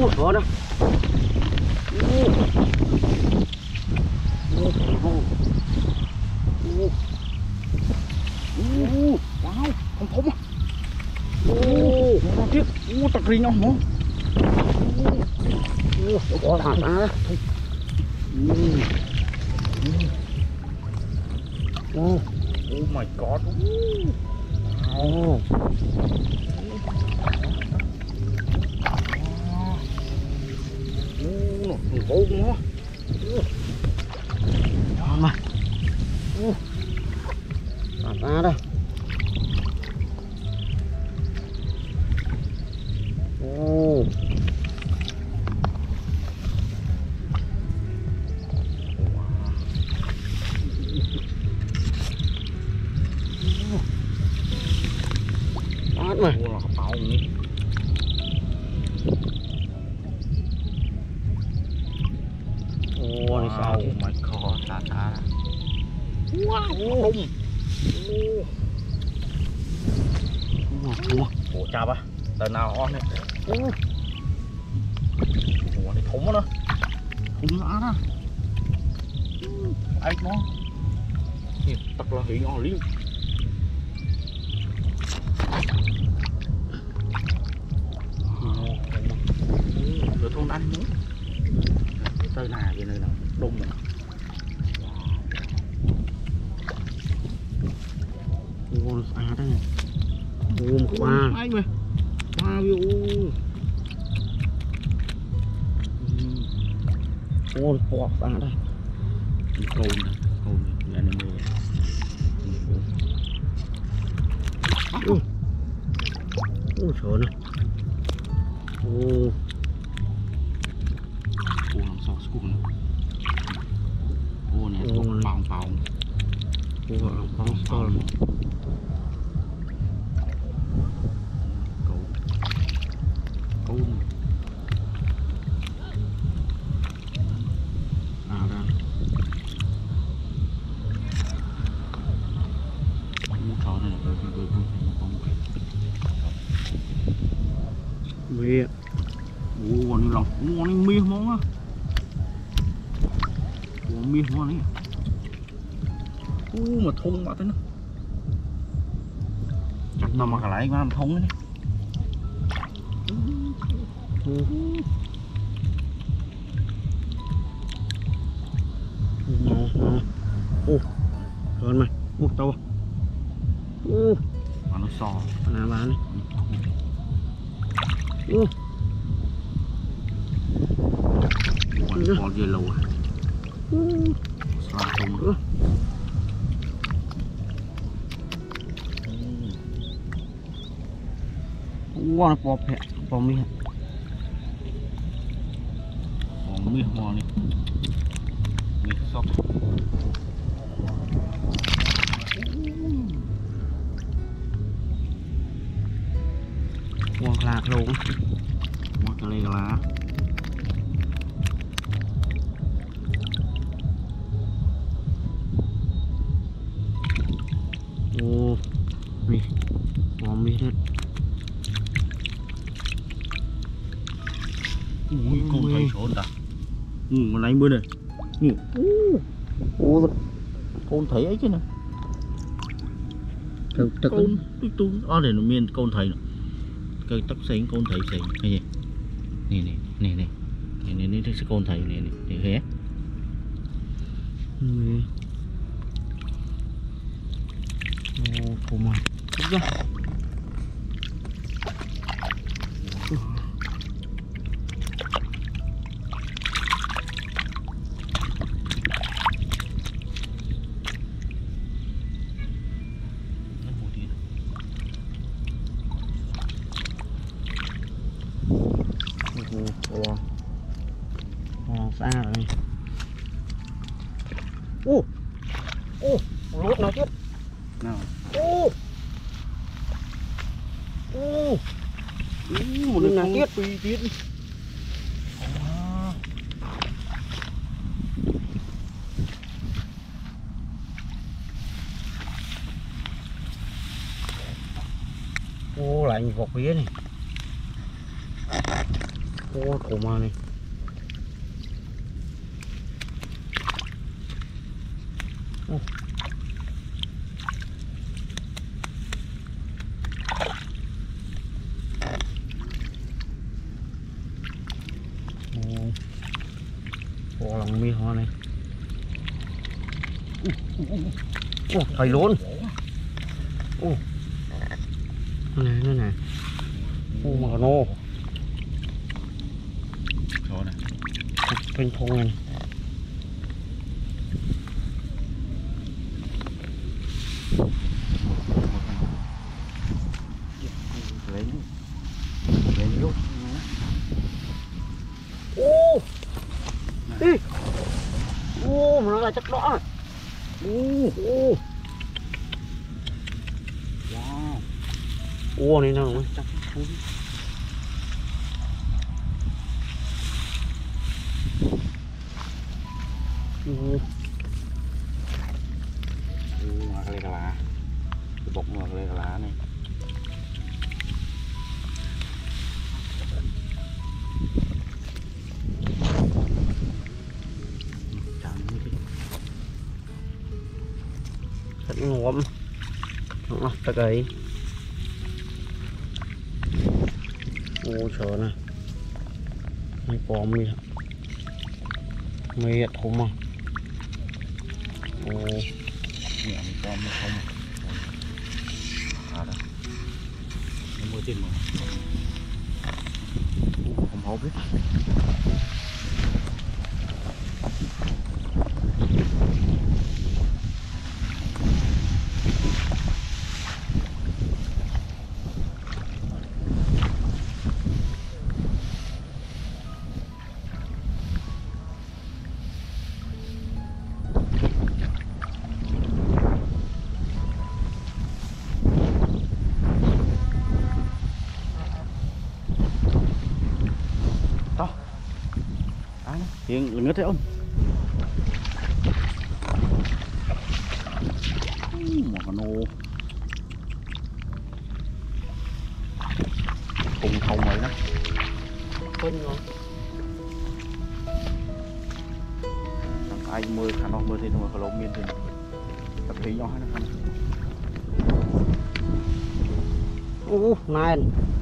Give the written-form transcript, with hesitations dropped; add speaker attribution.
Speaker 1: Có đâu. Wow, không thấm à. Nó tiếc. Tật riêng không hả? Có thằng ta. Oh my god. Wow. Nó vô nó. Mà. Ta đây. Mà là bầu nhỉ. Này sao chứ? My god, ta. Wow, ủa chà ba, tờ nào on này. Ủa này thúng nữa. Thúng nó đó. Ai nó. Tật là hiện on liếc. Con anh nữa tới nào vậy nơi nào đông rồi. Con xa đấy. Một qua ai mà qua vô. Con bò xa đây. Cồn nhà này mê. Sợ nè. Làm sao xuống nữa. Nè, bọng. Bọng to luôn. Câu. Ra. Mua trò này là mía. Con này lòng, con này mía món á. Miếng hoa này. Mà thun quá thế nó. Chắc nó mà cả lại mà thun đấy. Rồi mày, to. Mà nó sò, nó bán đấy. Con dưa lầu. Langsung nữa. Wow, bò mía. Bò mía hoa này. Mía sóc. Wow, lạc luôn. Wow, cái này là bom đi hết. Ui, con thấy sổ ta. Mà đánh bữa này. Con thấy ấy chứ nè. Con để nó miên con thấy nó. Cây tóc xanh con thấy xanh cái gì? Nè. Này sẽ con thấy này hé. Cô mà ra. Xa rồi. Lốt nó chết. Nào. Một lần nào tiết tiết. Lại vọt phía này.
Speaker 2: Ô thổ mà này. Ô. Ô lòng mi hoa này. Ô thầy luôn. Ô này nè. Ô mà nô.
Speaker 1: Chỗ này
Speaker 2: Bên thùng này.
Speaker 1: lấy lúc
Speaker 2: Ô đi. Ô mà nó là chắc đỏ. Ô
Speaker 1: wow
Speaker 2: ô này nào
Speaker 1: chắc thú mà cái lá cái bọc mà cái lá này
Speaker 2: thật ngộm nó ta cái ô chờ nè mấy bom đi mấy thùng mà ô
Speaker 1: nhẹ một con một không à đây nó mua tiền mà không hố biết hiện là ngất đấy ông một con ô cùng không vậy đó
Speaker 2: phân rồi
Speaker 1: ai mưa khả năng mưa thì nó mà lộn miên thì tập khí nhỏ nó không
Speaker 2: ô này